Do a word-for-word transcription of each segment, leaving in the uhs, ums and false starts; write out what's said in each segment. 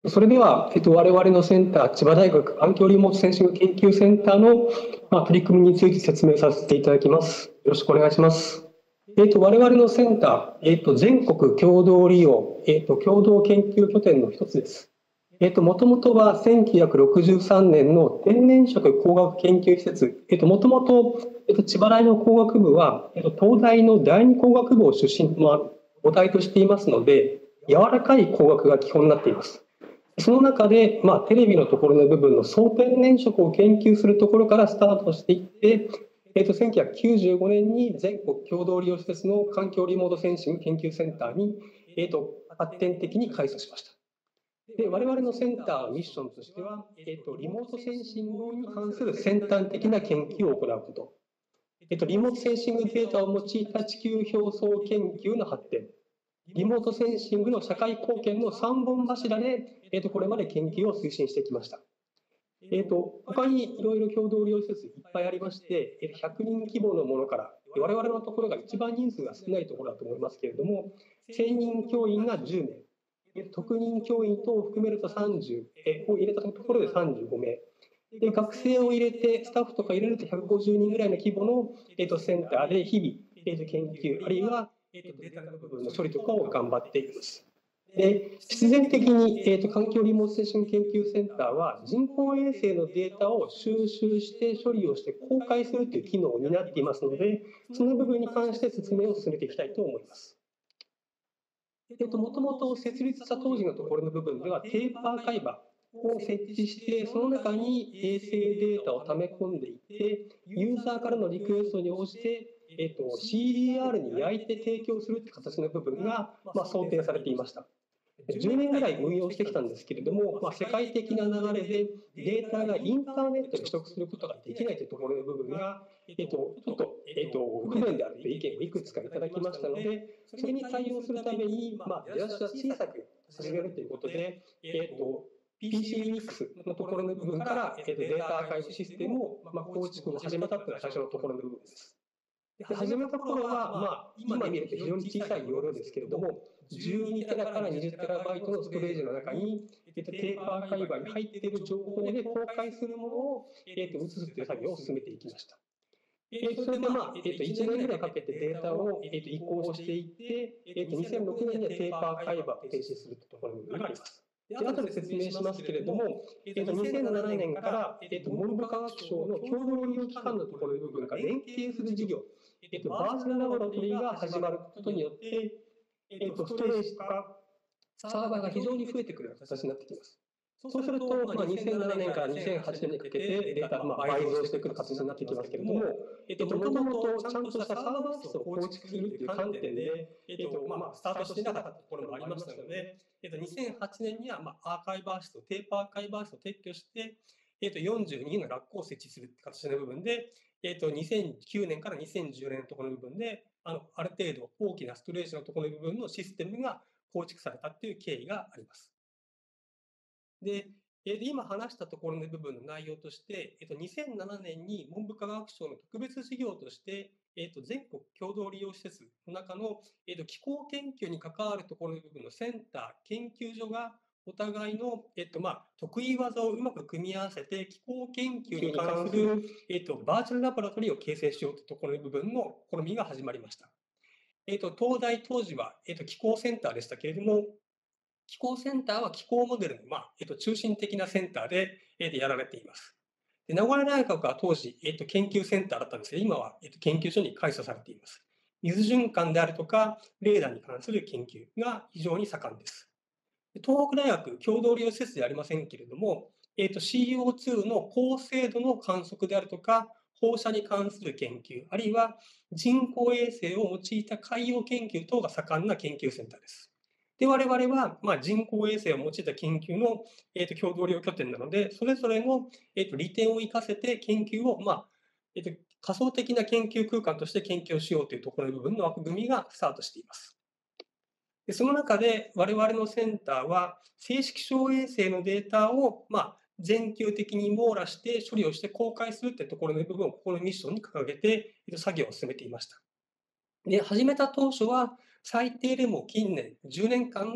それでは、えっと、我々のセンター、千葉大学環境リモートセンシング研究センターの、まあ、取り組みについて説明させていただきます。よろしくお願いします。えっと、我々のセンター、えっと、全国共同利用、えっと、共同研究拠点の一つです。えっと、もともとはせんきゅうひゃくろくじゅうさんねんの天然色工学研究施設、えっと、もともと、えっと、千葉大の工学部は、えっと、東大の第二工学部を出身、まあ、母体としていますので、柔らかい工学が基本になっています。その中で、まあ、テレビのところの部分の総天然色を研究するところからスタートしていって、えー、とせんきゅうひゃくきゅうじゅうごねんに全国共同利用施設の環境リモートセンシング研究センターに、えー、と発展的に開設しました。で我々のセンターのミッションとしては、えー、とリモートセンシングに関する先端的な研究を行うこと、えー、とリモートセンシングデータを用いた地球表層研究の発展、リモートセンシングの社会貢献のさんぼん柱で、えー、とこれまで研究を推進してきました。えー、と他にいろいろ共同利用施設いっぱいありまして、ひゃくにん規模のものから、我々のところが一番人数が少ないところだと思いますけれども、せんにん教員がじゅうめい、特任教員等を含めるとさんじゅうを入れたところでさんじゅうごめい。で学生を入れてスタッフとか入れるとひゃくごじゅうにんぐらいの規模の、えー、とセンターで日々、えー、と研究あるいは、えー、とデータの部分の処理とかを頑張っています。で必然的に、えー、と環境リモートセンシング研究センターは人工衛星のデータを収集して処理をして公開するという機能を担っていますので、その部分に関して説明を進めていきたいと思います。えっと、もともと設立した当時のところの部分では、テーパー海馬を設置して、その中に衛星データを溜め込んでいって、ユーザーからのリクエストに応じて、えっと、シーディーアール に焼いて提供するという形の部分が、まあ、想定されていました。じゅうねんぐらい運用してきたんですけれども、まあ、世界的な流れでデータがインターネットで取得することができないというところの部分が、えっと、ちょっと、えっと、不便であるという意見をいくつかいただきましたので、それに対応するために、まあ、出だしは小さく始めるということで、えっと、ピーシー ミックスのところの部分から、えっと、データアーカイブシステムを、まあ、構築を始めたというのが最初のところの部分です。で始めた頃は、まあ、今見ると非常に小さい容量ですけれども、じゅうにテラからにじゅうテラバイトのストレージの中に、えっと、テーパー海馬に入っている情報で公開するものを、えっと、移すという作業を進めていきました。えー、それで、まあえー、といちねんぐらいかけてデータを、えー、と移行していって、えー、とにせんろくねんにはテーパー海馬を停止するというところがあります。で後で説明しますけれども、えー、とにせんななねんから、えー、と文部科学省の共同利用機関のところの部分が連携する事業、えー、とバーチャルラボラトリーが始まることによって、えー、とストレージとかサーバーが非常に増えてくる形になってきます。そうすると、まあ、にせんななねんからにせんはちねんにかけてデータがまあ倍増してくる形になってきますけれども、えっと、もともとちゃんとしたサーバー室を構築するという観点で、えっと、まあ、スタートしてなかったところもありましたので、えっと、にせんはちねんにはまあアーカイバー室とテーパーアーカイバー室を撤去して、えっと、よんじゅうにのラックを設置するという形の部分で、えっと、にせんきゅうねんからにせんじゅうねんのところの部分で、あの、ある程度大きなストレージのところの部分のシステムが構築されたという経緯があります。で、えー今話したところの部分の内容として、えーと、にせんななねんに文部科学省の特別事業として、えーと、全国共同利用施設の中の、えーと、気候研究に関わるところの部分のセンター、研究所がお互いの、えーとまあ、得意技をうまく組み合わせて気候研究に関する、えーと、バーチャルラボラトリーを形成しようというところの部分の試みが始まりました。えーと、東大当時は、えーと、気候センターでしたけれども、気候センターは気候モデルの、まあえっと、中心的なセンターで、えー、やられています。で名古屋大学は当時、えっと、研究センターだったんですが、今は、えっと、研究所に改装されています。水循環であるとか、レーダーに関する研究が非常に盛んです。東北大学共同利用施設ではありませんけれども、えっと、シーオーツー の高精度の観測であるとか、放射に関する研究、あるいは人工衛星を用いた海洋研究等が盛んな研究センターです。で、我々は、まあ、人工衛星を用いた研究の、えー、と共同利用拠点なので、それぞれの、えー、と利点を生かせて研究を、まあえー、と仮想的な研究空間として研究をしようというところの部分の枠組みがスタートしています。でその中で我々のセンターは正式小衛星のデータを、まあ、全球的に網羅して処理をして公開するというところの部分をここのミッションに掲げて作業を進めていました。で始めた当初は最低でも近年じゅうねんかんの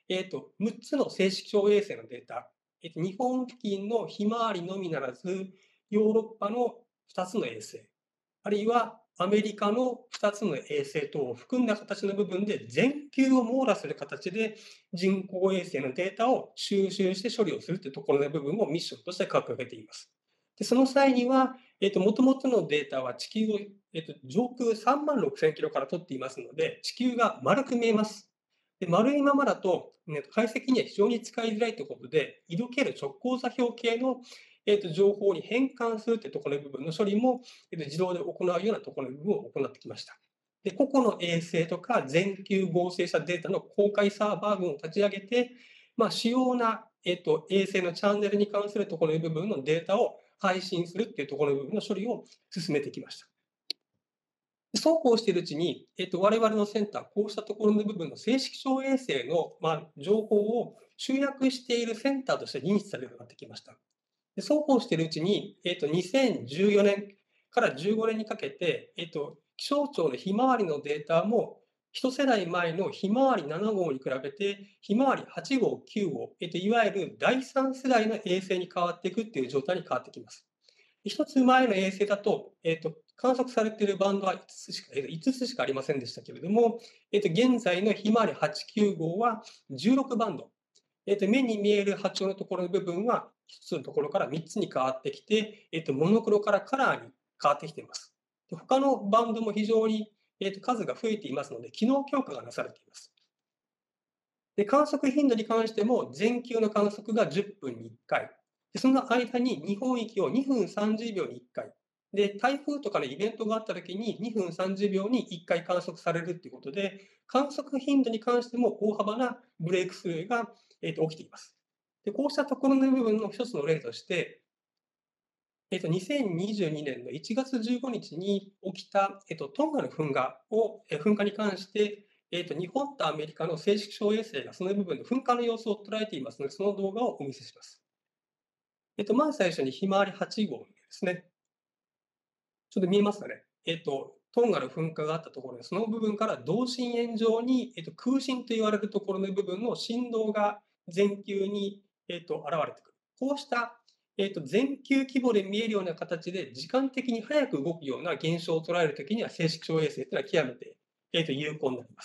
えっと、むっつの正式気象衛星のデータ、えっと、日本付近のひまわりのみならず、ヨーロッパのふたつの衛星、あるいはアメリカのふたつの衛星等を含んだ形の部分で全球を網羅する形で人工衛星のデータを収集して処理をするというところの部分をミッションとして掲げています。でその際には、えっと、元々のデータは地球を、えっと、上空さんまんろくせんキロから取っていますので、地球が丸く見えます。で丸いままだと、ね、解析には非常に使いづらいということで、色気る直行座標系の、えっと、情報に変換するというところの部分の処理も、えっと、自動で行うようなところの部分を行ってきました。で個々の衛星とか全球合成したデータの公開サーバー群を立ち上げて、まあ、主要な、えっと、衛星のチャンネルに関するところの部分のデータを配信するっていうところの部分の処理を進めてきました。そうこうしているうちに、えっと、我々のセンター、こうしたところの部分の正式気象衛星の、まあ、情報を集約しているセンターとして認知されるようになってきました。でそうこうしているうちに、えっと、にせんじゅうよねんからじゅうごねんにかけて、えっと、気象庁のひまわりのデータも、一世代前のひまわりなな号に比べて、ひまわりはち号、きゅう号、えっと、いわゆるだいさん世代の衛星に変わっていくっていう状態に変わってきます。一つ前の衛星だと、えっと、観測されているバンドはいつつしか、えっと、いつつしかありませんでしたけれども、えっと、現在のひまわりはち、きゅう号はじゅうろくバンド。えっと、目に見える波長のところの部分は、ひとつのところからみっつに変わってきて、えっと、モノクロからカラーに変わってきています。で他のバンドも非常に、えっと、数が増えていますので、機能強化がなされています。で観測頻度に関しても、全球の観測がじゅっぷんにいっかい。でその間に日本域をにふんさんじゅうびょうにいっかい。で、台風とかのイベントがあったときににふんさんじゅうびょうにいっかい観測されるということで、観測頻度に関しても大幅なブレイクスルーが、えっと、起きています。でこうしたところの部分の一つの例として、えっと、にせんにじゅうにねんのいちがつじゅうごにちに起きた、えっと、トンガの噴火を、え噴火に関して、えっと、日本とアメリカの正式気象衛星がその部分の噴火の様子を捉えていますので、その動画をお見せします。えっと、まず最初にひまわりはち号ですね。ちょっと見えますかね。えっと、トンガの噴火があったところで、その部分から同心円状に、えっと、空心と言われるところの部分の振動が全球に、えっと、現れてくる。こうした、えっと、全球規模で見えるような形で、時間的に早く動くような現象を捉えるときには、正式気象衛星というのは極めて、えっと、有効になります。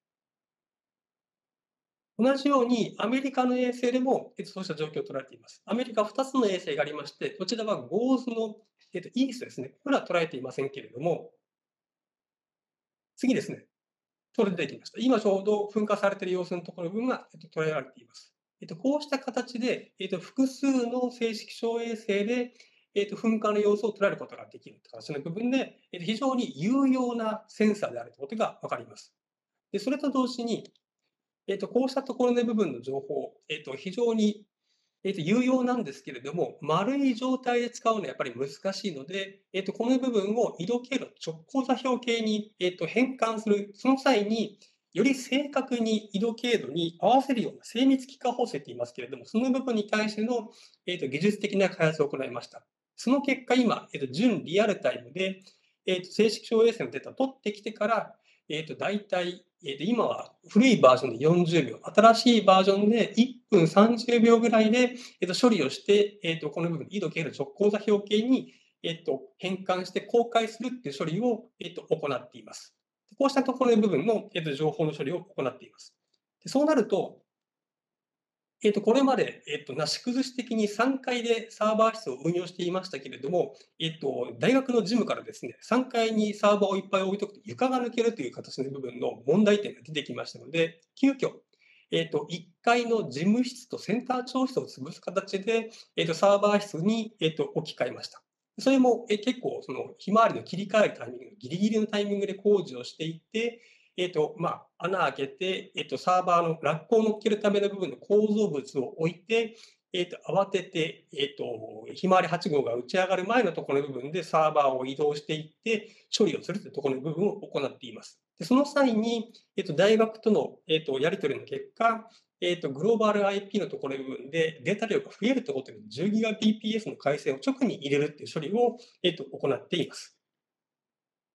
同じように、アメリカの衛星でも、えっと、そうした状況を捉えています。アメリカはふたつの衛星がありまして、こちらはゴーズの、えっと、イーストですね。これは捉えていませんけれども、次ですね。それで出てきました。今ちょうど噴火されている様子のところの部分が、えっと、捉えられています。えっと、こうした形で、えっと、複数の正式気象衛星で、えっと、噴火の様子を捉えることができるという形の部分で、えっと、非常に有用なセンサーであるということが分かります。でそれと同時に、えっと、こうしたところの部分の情報、えっと、非常にえっと、有用なんですけれども、丸い状態で使うのはやっぱり難しいので、えっと、この部分を色経路直行座標系に、えっと、変換する、その際に、より正確に色経度に合わせるような精密幾何法制と言いますけれども、その部分に対しての、えっと、技術的な開発を行いました。その結果、今、えっと、準リアルタイムで、えっと、正式気象衛星のデータを取ってきてから、えっと、大体、えー、と今は古いバージョンでよんじゅうびょう、新しいバージョンでいっぷんさんじゅうびょうぐらいで、えー、と処理をして、えー、とこの部分、緯度経路直行座標系に、えー、と変換して公開するっていう処理を、えー、と行っています。こうしたところの部分の、えー、と情報の処理を行っています。でそうなると、えっと、これまで、えっと、なし崩し的にさんがいでサーバー室を運用していましたけれども、えっと、大学の事務からですね、さんがいにサーバーをいっぱい置いとくと床が抜けるという形の部分の問題点が出てきましたので、急遽、えっと、いっかいの事務室とセンター長室を潰す形で、えっと、サーバー室に、えっと、置き換えました。それも、え結構、その、ひまわりの切り替えるタイミング、ギリギリのタイミングで工事をしていって、えっと、まあ、穴開けて、えっと、サーバーのラックを乗っけるための部分の構造物を置いて、えっと、慌てて、えっと、ひまわりはち号が打ち上がる前のところの部分でサーバーを移動していって、処理をするというところの部分を行っています。でその際に、えっと、大学との、えっと、やり取りの結果、えっと、グローバル アイピー のところの部分でデータ量が増えるということで、じゅうギガビーピーエス の回線を直に入れるという処理を、えっと、行っています。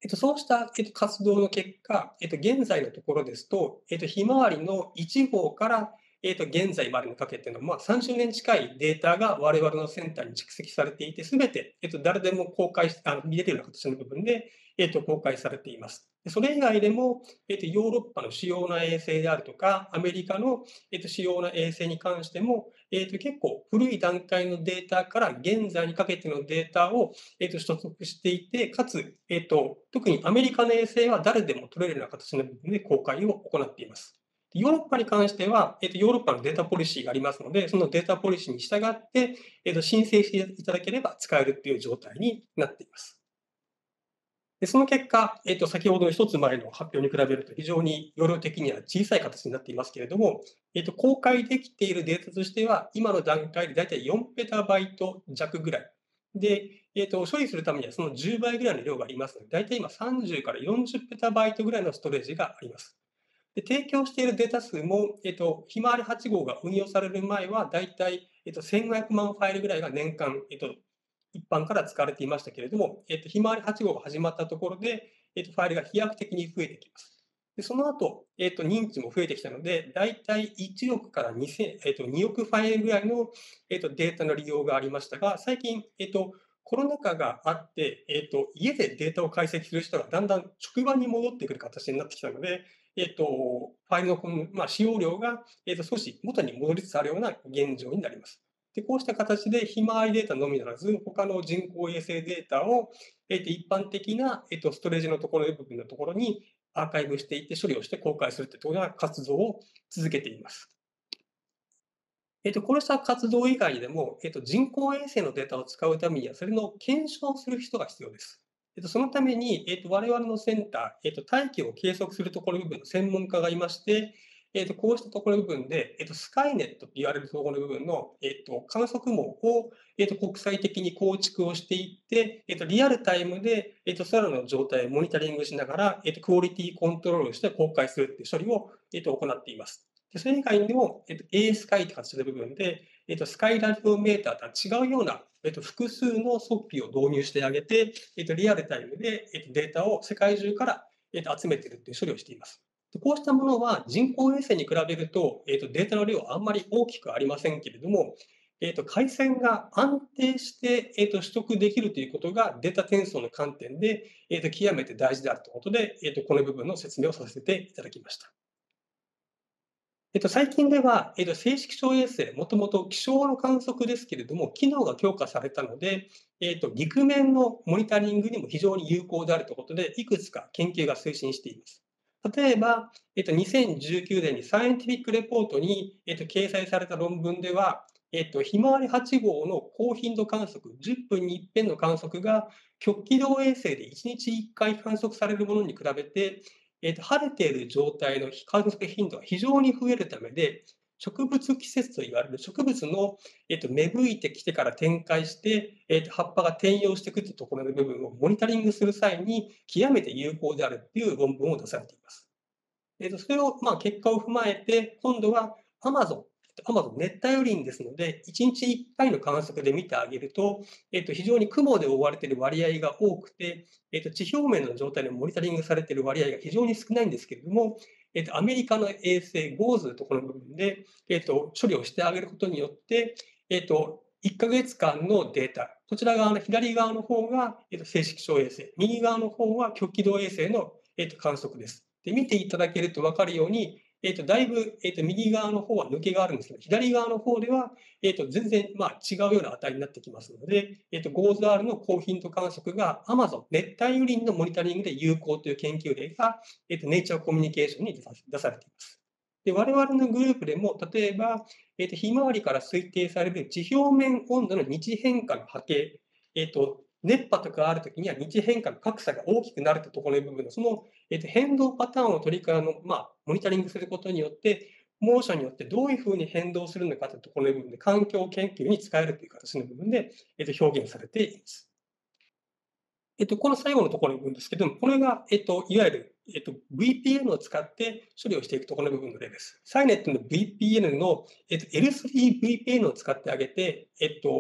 えっと、そうした、えっと、活動の結果、えっと、現在のところですと、えっと、ひまわりのいち号から、えっと、現在までにかけての、まあ、さんじゅうねん近いデータが我々のセンターに蓄積されていて、すべて、えっと、誰でも公開し、あの、見れるような形の部分で、えっと、公開されています。それ以外でも、えっと、ヨーロッパの主要な衛星であるとか、アメリカの、えっと、主要な衛星に関しても、えっと、結構古い段階のデータから現在にかけてのデータを、えっと、取得していて、かつ、えっと、特にアメリカの衛星は誰でも取れるような形の部分で公開を行っています。ヨーロッパに関しては、えっと、ヨーロッパのデータポリシーがありますので、そのデータポリシーに従って、えっと、申請していただければ使えるっていう状態になっています。で、その結果、えっと、先ほどの一つ前の発表に比べると非常に容量的には小さい形になっていますけれども、えっと、公開できているデータとしては、今の段階でだいたいよんペタバイト弱ぐらい。で、えっと、処理するためにはそのじゅうばいぐらいの量がありますので、だいたい今さんじゅうからよんじゅうペタバイトぐらいのストレージがあります。で、提供しているデータ数も、えっと、ひまわりはち号が運用される前は、だいたい、えっと、せんごひゃくまんファイルぐらいが年間、えっと、一般から使われていましたけれども、えっと、ひまわりはち号が始まったところで、えっと、ファイルが飛躍的に増えてきます。で、その後、えっと、認知も増えてきたので、だいたいいちおくからにせん、えっと、におくファイルぐらいの、えっと、データの利用がありましたが、最近、えっと、コロナ禍があって、えっと、家でデータを解析する人がだんだん職場に戻ってくる形になってきたので、えっと、ファイルのこの、まあ、使用量が、えっと、少し元に戻りつつあるような現状になります。で、こうした形でひまわりデータのみならず、他の人工衛星データを、えっと、一般的な、えっと、ストレージのところの部分のところにアーカイブしていって処理をして公開するというような活動を続けています。えっと、こうした活動以外でも、えっと、人工衛星のデータを使うためには、それの検証をする人が必要です。えっと、そのために、えっと、我々のセンター、えっと、大気を計測するところの部分の専門家がいまして、えっと、こうしたところの部分で、えっと、スカイネットと言われるところの部分の、えっと、観測網を、えっと、国際的に構築をしていって、えっと、リアルタイムで、えっと、空の状態をモニタリングしながら、えっと、クオリティコントロールして公開するっていう処理を、えっと、行っています。で、それ以外にも、えっと、エースカイって形の部分で、えっと、スカイラジオメーターとは違うような、えっと、複数の測器を導入してあげて、えっと、リアルタイムで、えっと、データを世界中から、えっと、集めているという処理をしています。で、こうしたものは人工衛星に比べると、えっと、データの量はあんまり大きくありませんけれども、えっと、回線が安定して、えっと、取得できるということがデータ転送の観点で、えっと、極めて大事であるということで、えっと、この部分の説明をさせていただきました。えっと、最近では、えっと、正式気象衛星、もともと気象の観測ですけれども、機能が強化されたので、えっと、陸面のモニタリングにも非常に有効であるということで、いくつか研究が推進しています。例えば、えっと、にせんじゅうきゅうねんにサイエンティフィックレポートに、えっと、掲載された論文では、えっと、ひまわりはち号の高頻度観測、じゅっぷんに一遍の観測が、極軌道衛星でいちにちいっかい観測されるものに比べて、えっと、晴れている状態の観測頻度が非常に増えるためで、植物季節と言われる植物の、えっと、芽吹いてきてから展開して、えっと、葉っぱが転葉していくというところの部分をモニタリングする際に極めて有効であるという論文を出されています。えっと、それを、まあ、結果を踏まえて、今度は Amazon、Amazon 熱帯雨林ですので、いちにちいっかいの観測で見てあげると、えっと、非常に雲で覆われている割合が多くて、えっと、地表面の状態でモニタリングされている割合が非常に少ないんですけれども、えっと、アメリカの衛星 ゴーズ のところの部分で、えっと、処理をしてあげることによって、えっと、いっかげつかんのデータ、こちら側の左側の方が、えっと、正式気象衛星、右側の方は極軌道衛星の、えっと、観測です。で、見ていただけると分かるように、えっと、だいぶ、えっと、右側の方は抜けがあるんですけど、左側の方では、えっと、全然、まあ、違うような値になってきますので、えっと、ゴーズ アール の高頻度観測が Amazon 熱帯雨林のモニタリングで有効という研究例が、えっと、ネイチャーコミュニケーションに出されています。で、我々のグループでも、例えば、えっと、ひまわりから推定される地表面温度の日変化の波形、えっと、熱波とかあるときには日変化の格差が大きくなるというところの部分の、そのえっと、変動パターンを取りからの、まあ、モニタリングすることによって、猛暑によってどういうふうに変動するのかというところの部分で、環境研究に使えるという形の部分で、えっと、表現されています。えっと、この最後のところの部分ですけども、これが、えっと、いわゆる、えっと、ブイピーエヌ を使って処理をしていくところの部分の例です。サイネットの ブイピーエヌ の、えっと、エルスリーブイピーエヌ を使ってあげて、えっと、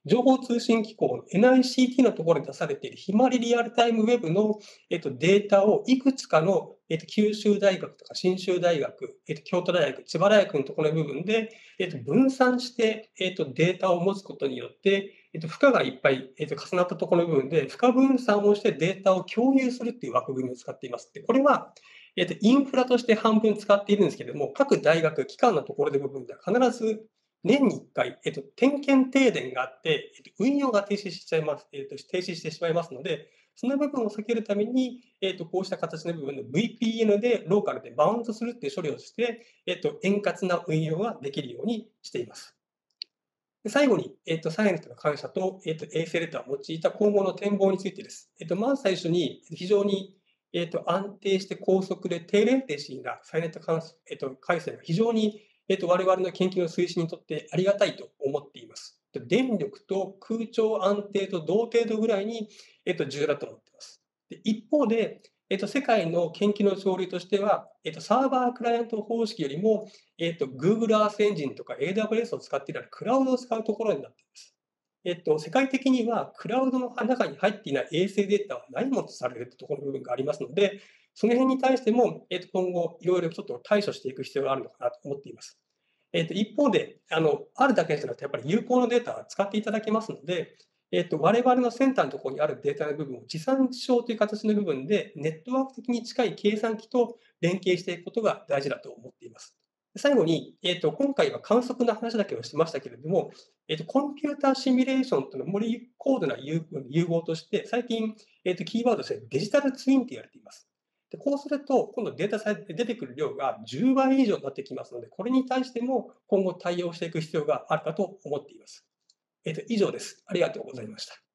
情報通信機構の エヌアイシーティー のところで出されているひまわりリアルタイムウェブの、えっと、データをいくつかの、えっと、九州大学とか信州大学、えっと、京都大学、千葉大学のところの部分で、えっと、分散して、えっと、データを持つことによって、えっと、負荷がいっぱい、えっと、重なったところの部分で、負荷分散をしてデータを共有するっていう枠組みを使っています。で、これは、えっと、インフラとして半分使っているんですけれども、各大学、機関のところで部分では必ず年にいっかい、えっと、点検停電があって、えっと、運用が停止しちゃいます、えっと、停止してしまいますので、その部分を避けるために、えっと、こうした形の部分の ブイピーエヌ でローカルでバウンドするっていう処理をして、えっと、円滑な運用ができるようにしています。で最後に、えっと、サイエンスの感謝と、えっと、衛星データを用いた今後の展望についてです。えっと、まず最初に、非常に、えっと、安定して高速で低レンテシーなサイネット関数、えっと、回線が非常に、えっと、我々の研究の推進にとってありがたいと思っています。電力と空調安定と同程度ぐらいに、えっと、重要だと思っています。で一方で、えっと、世界の研究の潮流としては、えっと、サーバークライアント方式よりも、えっと、Google Earth Engine とか エーダブリューエス を使っているようなクラウドを使うところになっています。えっと、世界的にはクラウドの中に入っていない衛星データはないものとされるところの部分がありますので、その辺に対しても、えっと、今後いろいろちょっと対処していく必要があるのかなと思っています。えっと、一方で、あの、あるだけじゃなくて、やっぱり有効なデータは使っていただけますので、えっと、我々のセンターのところにあるデータの部分を地産地消という形の部分で、ネットワーク的に近い計算機と連携していくことが大事だと思っています。最後に、えっと、今回は観測の話だけをしましたけれども、えっと、コンピューターシミュレーションというのは、より高度な融融合として、最近、えっと、キーワードとしてデジタルツインと言われています。でこうすると、今度データサイトで出てくる量がじゅうばい以上になってきますので、これに対しても今後対応していく必要があるかと思っています。えっと、以上です。ありがとうございました。